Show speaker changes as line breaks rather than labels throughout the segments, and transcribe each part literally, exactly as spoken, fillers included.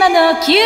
山の キューアンドエー の時間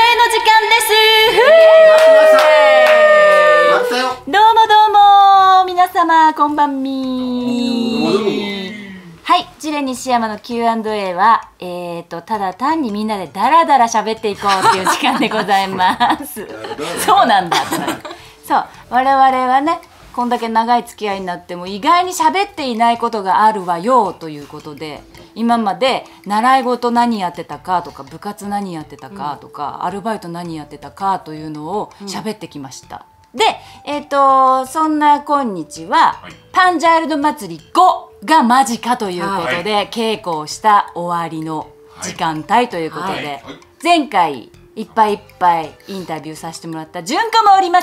です。どうもどうも皆様こんばんみ。はい、ジレ西山の キューアンドエー はえーとただ単にみんなでダラダラ喋っていこうっていう時間でございますそうなんだそう我々はねこんだけ長い付き合いになっても意外に喋っていないことがあるわよということで、今まで習い事何やってたかとか部活何やってたかとか、うん、アルバイト何やってたかというのを喋ってきました、うん、で、えーとそんな今日は、はい、パンジャイルド祭りごが間近ということで、はい、稽古をした終わりの時間帯ということで、はいはい、前回いっぱいいっぱいインタビューさせてもらった純子もおります。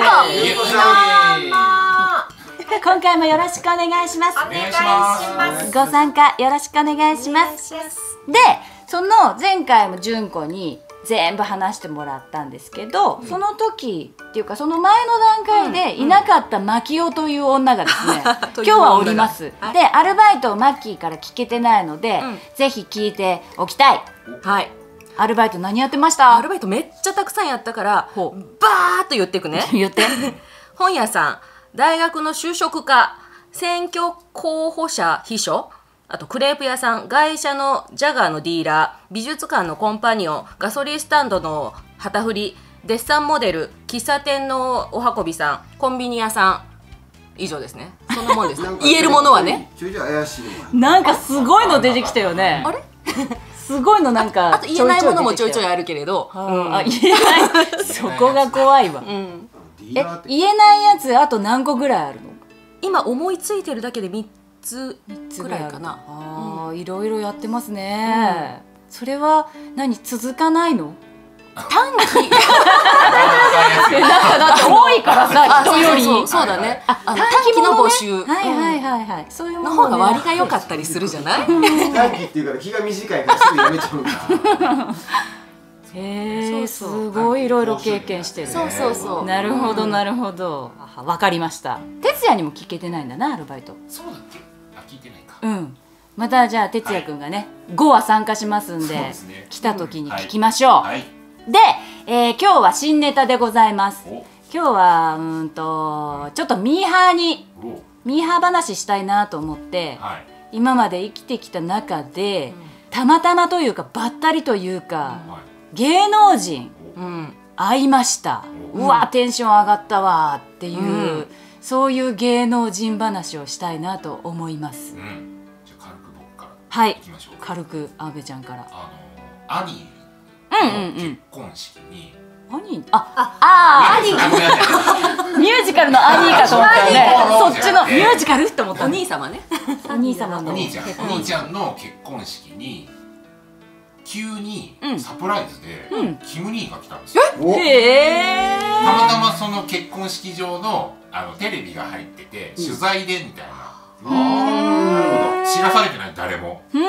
今回もよろしくお願いします。お願いします。ご参加よろしくお願いします。で、その前回も純子に全部話してもらったんですけど、うん、その時っていうかその前の段階でいなかったマキオという女がですね、うん、今日はおります。はい、で、アルバイトをマッキーから聞けてないので、うん、ぜひ聞いておきたい。はい。アルバイト何やってました？
アルバイトめっちゃたくさんやったからバーッと言っていくね
言って
本屋さん、大学の就職課、選挙候補者秘書、あとクレープ屋さん、外車のジャガーのディーラー、美術館のコンパニオン、ガソリンスタンドの旗振り、デッサンモデル、喫茶店のお運びさん、コンビニ屋さん、以上ですね。そんなもんです言えるものはね。
なんかすごいの出てきたよね。
あれ
すごいのなんか
あと言えないものもちょいちょいあるけれど、
あ、言えないそこが怖いわ。え、言えないやつあと何個ぐらいあるの？
今思いついてるだけでみっつぐらいかな。
ああ、いろいろやってますね。それは何続かないの？
短期
なんかだって多いからさ、人より。
そうだね。短期の募集。
はいはいはいはい。そういう
の方が割が良かったりするじゃない？
短期っていうから気が短いからすぐやめちゃうから。
へえ、すごいいろいろ経験してる。
そうそうそう。
なるほどなるほど。わかりました。哲也にも聞けてないんだな、アルバイト。
そうだっけ？あ、聞いてないか。
うん。またじゃあ哲也くんがね、ごは参加しますんで、来た時に聞きましょう。で、えー、今日は新ネタでございます。今日はうんとちょっとミーハーにミーハー話したいなと思って、はい、今まで生きてきた中で、うん、たまたまというかばったりというか、うん、芸能人、うん、会いました、うん、うわテンション上がったわっていう、うん、そういう芸能人話をしたいなと思います。うん、
じゃあ軽く僕から
はい、軽く阿部ちゃんから。
あの兄結婚式に
兄ああ兄ミュージカルの兄かと思ったよね。そっちのミュージカルって思った。
お兄様ね。
お兄様の
お兄ちゃんお兄ちゃんの結婚式に急にサプライズでキム兄が来たんですよ。
へえ。
たまたまその結婚式場のあのテレビが入ってて取材でみたいな。知らされてない誰も。うん。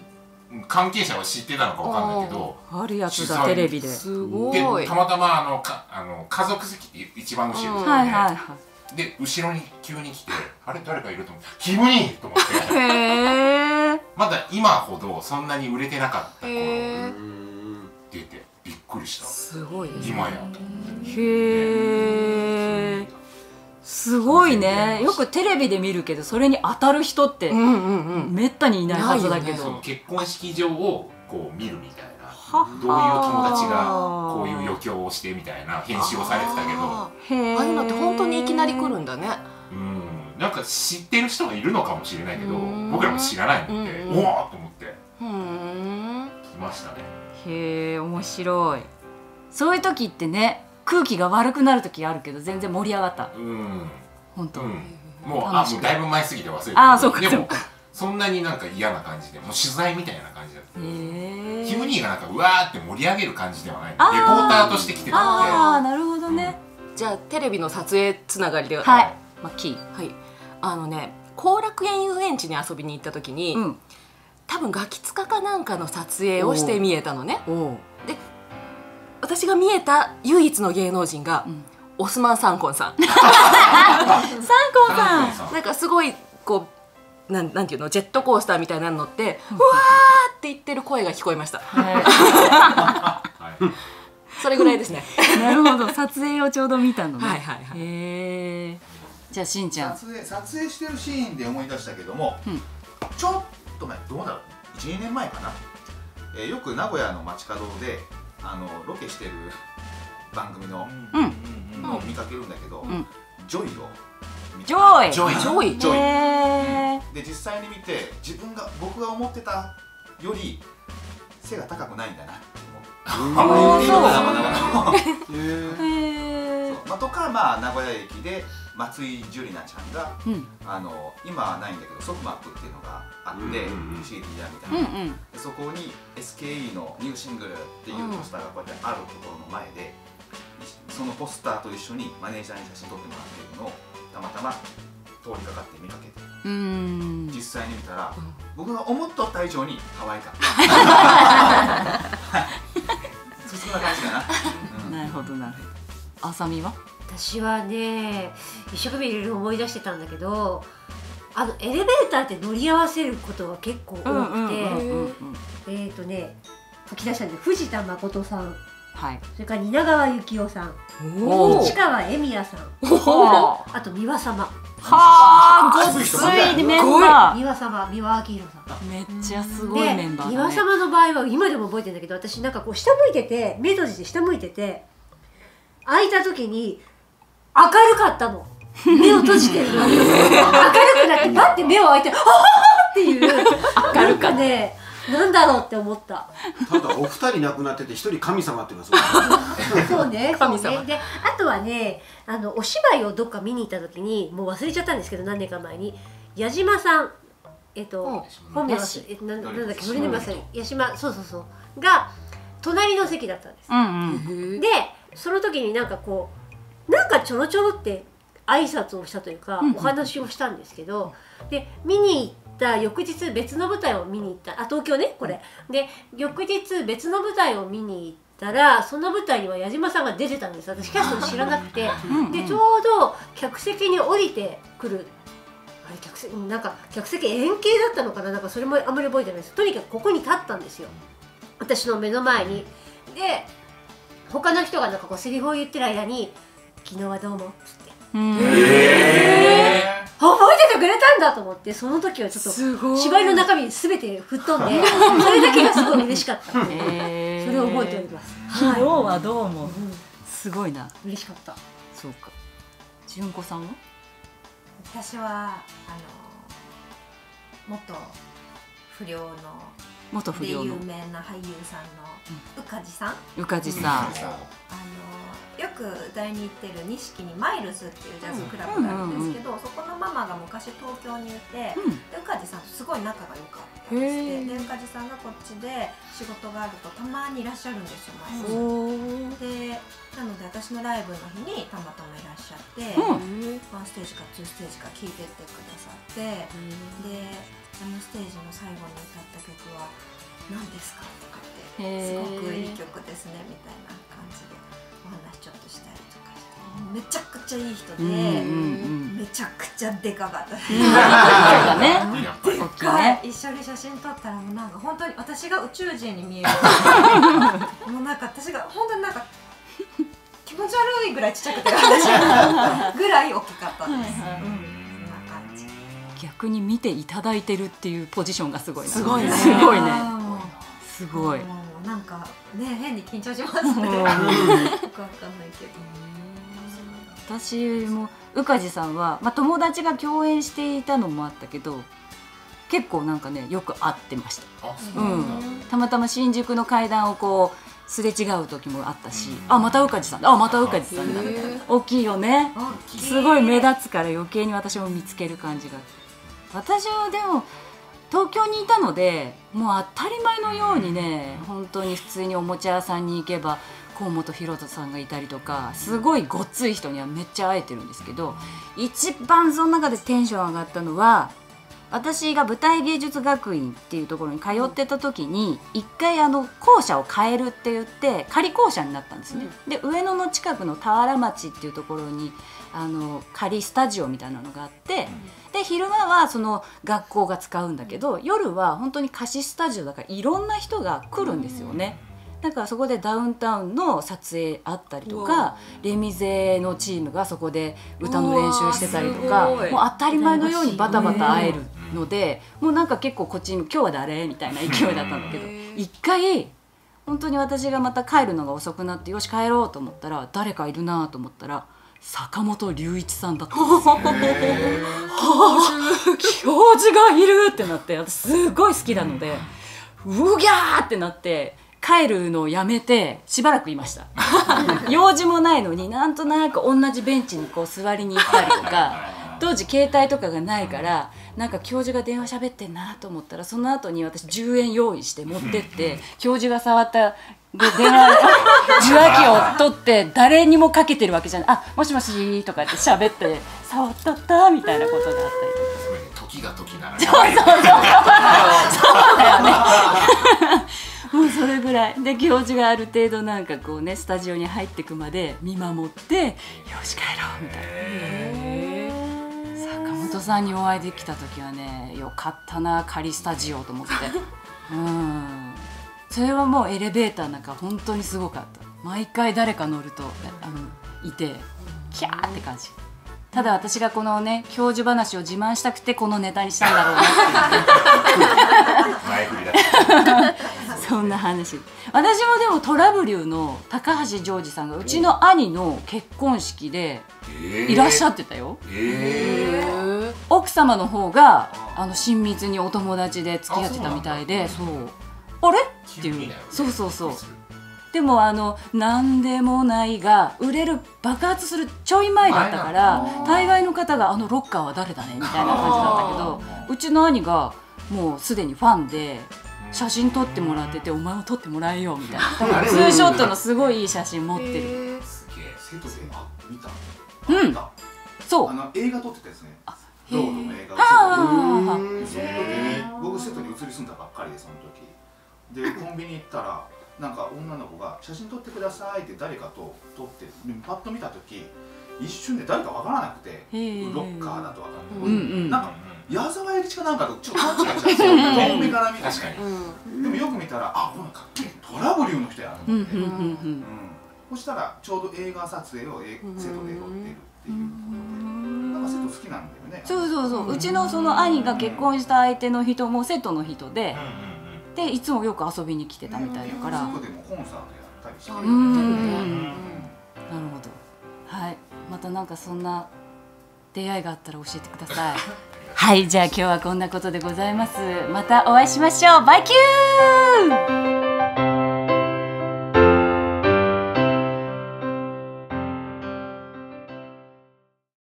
関係者は知ってたのかわかんないけど、
あるやつだテレビで。
すごい。
でたまたまあのかあの家族席って一番後ろです
はいはいはい。
で後ろに急に来て、あれ誰かいると思って、キム兄と思って。へえ。まだ今ほどそんなに売れてなかった頃出てびっくりした。
すごい。
今や。
へえ。すごいね。よくテレビで見るけどそれに当たる人ってめったにいないはずだけど、
結婚式場をこう見るみたいな、どういう友達がこういう余興をしてみたいな編集をされてたけど、あ
あいうのって本当にいきなり来るんだね。
うん、なんか知ってる人がいるのかもしれないけど僕らも知らないので、おおと思って来ましたね。
へえ、面白い。そういう時ってね、空気が悪くなる時あるけど全然盛り上がった。うん、本当。
もうあもうだいぶ前すぎて忘れて。
ああそうか。
でもそんなになんか嫌な感じで、もう取材みたいな感じだった。キム兄がなんかうわーって盛り上げる感じではない。レポーターとして来てたので。
ああなるほどね。
じゃあテレビの撮影つながりで、はい。
マッキー。
はい。あのね、後楽園遊園地に遊びに行った時に、多分ガキ使かなんかの撮影をして見えたのね。で。私が見えた唯一の芸能人が、うん、オスマン・サンコンさん。サン
コンさん。
なんかすごいこうなんなんていうの、ジェットコースターみたいなの乗って、うわーっっていってる声が聞こえました。
は
それぐらいですね。
いなるほど、撮影をちょうど見たのね。
はいはいはい。
へえ。じゃあしんちゃん。
撮影撮影してるシーンで思い出したけども、
うん、
ちょっと前どうだろういち、にねんまえかな、えー、よく名古屋の街角であのロケしてる番組の、
うん、
のを見かけるんだけど、
うん、
ジョイを見
ジョイ
ジョイ
ジョイ
ジョイ
へー
で実際に見て自分が僕が思ってたより背が高くないんだなって思う。あんまり言っていいのかな、まだまだ。
へー
そうまあ、とか、まあ、名古屋駅で松井樹里奈ちゃんが、
うん、
あの今はないんだけどソフマップっていうのがあって、
うんうんうん
シーディー 屋みた
うん
いな、
うん
でそこに エスケーイー のニューシングルっていうポスターがこうやってあるところの前で、そのポスターと一緒にマネージャーに写真撮ってもらっているのをたまたま通りかかって見かけて、
うーん、
実際に見たら、僕が思っとった以上に可愛かったそそんな感じかな、うん、
なるほどなるほど。あさみは？
私はね一生懸命いろいろ思い出してたんだけど、あのエレベーターって乗り合わせることが結構多くて、えっとね書き出したんで藤田誠さん、
はい、
それから蜷川幸雄さん、
お
市川恵美也さん、あと三輪様、
はあ、ごっついメンバ
三輪様、三輪明宏さん。
ー。めっちゃすごいメンバー
で、
だね。
三輪様の場合は今でも覚えてるんだけど、私なんかこう下向いてて、目閉じて下向いてて開いた時に明るかったの。目を閉じてるのに明るくなってパッて目を開いて、ああっていう明るかね、なんだろうって思った。
ただお二人亡くなってて一人神様っていうのは
そうね、
神様
そうね。で、あとはね、あのお芝居をどっか見に行った時に、もう忘れちゃったんですけど、何年か前に矢島さん、えっと本名はえななんだっけ、フルネームは矢島、そうそうそうが隣の席だったんです。
うんうん。
で、その時になんかこうなんかちょろちょろって挨拶をしたというか、
うんうん
お話をしたんですけど、で見に行った翌日別の舞台を見に行った、あ、東京ねこれで、翌日別の舞台を見に行ったら、その舞台には矢島さんが出てたんです。私キャスト知らなくてでちょうど客席に降りてくる、あれ客席なんか客席円形だったのかな、なんかそれもあんまり覚えてないです。とにかくここに立ったんですよ、私の目の前に。で他の人がなんかこうセリフを言ってる間に「昨日はどうも」っつって
うん
覚えててくれたんだと思って、その時はちょっと芝居の中身全て吹っ飛んで、それだけがすごい嬉しかった。そ
へー
れを覚えております。
昨日はどうも。すごいな。
嬉しかった。
そうか。純子さんは？
私はあの元不良の
元不
で有
良の
名な俳優さんの宇梶さん、
宇梶さん。
あのよく歌いに行ってる錦にマイルズっていうジャズクラブがあるんですけど、そこのママが昔東京にいて、
うん
で宇梶さんとすごい仲が良かったんですって。で宇梶さんがこっちで仕事があるとたまにいらっしゃるんですよ、毎日。
お
でなので私のライブの日にたまたまいらっしゃって、
うん
ワンステージかツーステージか聴いてってくださって、であのステージの最後に歌った曲は何ですかとかって
へー
すごくいい曲ですねみたいな感じでお話ちょっとしたりとかして、めちゃくちゃいい人で、
うんうんうん。
めちゃくちゃでかかったです。
そうだね。
やっぱり
大きいね。
一緒に写真撮ったらもうなんか本当に私が宇宙人に見えるもうなんか私が本当になんか気持ち悪いぐらいちっちゃくて私ぐらい大きかったです。うん、そんな感じ。
逆に見ていただいてるっていうポジションがすごいな。
すごいね
すごいね。
あーもう
すごい。
もうなんかね変に緊張しますね。
うん
よくわかんないけど。
私も宇梶さんは、まあ、友達が共演していたのもあったけど、結構なんかねよく会ってました。
あ、そううなんだ。
ん、たまたま新宿の階段をこうすれ違う時もあったし、あ、また宇梶さんだ、あ、また宇梶さんだみたいな。大きいよね。すごい目立つから余計に私も見つける感じが。私はでも東京にいたので、もう当たり前のようにね、本当に普通におもちゃ屋さんに行けば河本大翔さんがいたりとか、すごいごっつい人にはめっちゃ会えてるんですけど、一番その中でテンション上がったのは、私が舞台芸術学院っていうところに通ってた時に一回あの校舎を変えるって言って仮校舎になったんですね。で上野の近くの田原町っていうところにあの仮スタジオみたいなのがあって、で昼間はその学校が使うんだけど、夜は本当に貸しスタジオだからいろんな人が来るんですよね。だからそこでダウンタウンの撮影あったりとか、レミゼのチームがそこで歌の練習してたりとか、もう当たり前のようにバタバタ会えるので、もうなんか結構こっちに「今日は誰?」みたいな勢いだったんだけど、一回本当に私がまた帰るのが遅くなって、よし帰ろうと思ったら誰かいるなと思ったら坂本龍一さんだったんですよ。教授がいるってなって、私すごい好きなのでうぎゃーってなって帰るのをやめてしばらくいました。用事もないのになんとなく同じベンチにこう座りに行ったりとか、当時携帯とかがないからなんか教授が電話喋ってんなと思ったら、その後に私じゅうえん用意して持ってって教授が触った電話受話器を取って誰にもかけてるわけじゃない、あもしもしとかって喋って触ったったみたいなことがあったりとか。
時が時なら
そうそうそうそうだよね。もうそれぐらいで、教授がある程度なんかこうねスタジオに入ってくまで見守ってよし帰ろうみたいな。坂本さんにお会いできた時はね、よかったな仮スタジオと思って。うんそれはもうエレベーターなんか本当にすごかった。毎回誰か乗るとあのいてキャーって感じ。ただ私がこのね教授話を自慢したくてこのネタにしたんだろうなって
前振りだ
そんな話。私もでもトラブリューの高橋ジョージさんがうちの兄の結婚式でいらっしゃってたよ。
えー、
奥様の方があの親密にお友達で付き合ってたみたいで、そうあれっていう、そうそうそう。でもあの「なんでもない」が売れる爆発するちょい前だったから、大概の方が「あのロッカーは誰だね」みたいな感じだったけど、うちの兄がもうすでにファンで写真撮ってもらってて「お前も撮ってもらえよ」みたいな、ツーショットのすごいいい写真持ってる。
すげえ。瀬戸であ見た。
うんそう
あの映画撮ってたやつね。ロードの映画を。
あ
その時に僕瀬戸に移り住んだばっかりで、その時でコンビニ行ったらなんか女の子が写真撮ってくださいって誰かと撮って、パッと見た時一瞬で誰か分からなくて、ロッカーだと分かんない、うん、なんか矢沢永吉かなんかとちょっと勘違いしたんですよ。遠目から見て、確かに。でもよく見たら、あ、このかっけえトラブリューの人やと思って、そしたらちょうど映画撮影を瀬戸で撮ってるっていうことで、なんか瀬戸好きなんだよね。
そうそうそう、うちのその兄が結婚した相手の人も瀬戸の人で、でいつもよく遊びに来てたみたいだから。
そこでもコンサートやったりして。
うん、なるほど。はい、またなんかそんな出会いがあったら教えてください。はい、じゃあ今日はこんなことでございます。またお会いしましょう。バイキュー。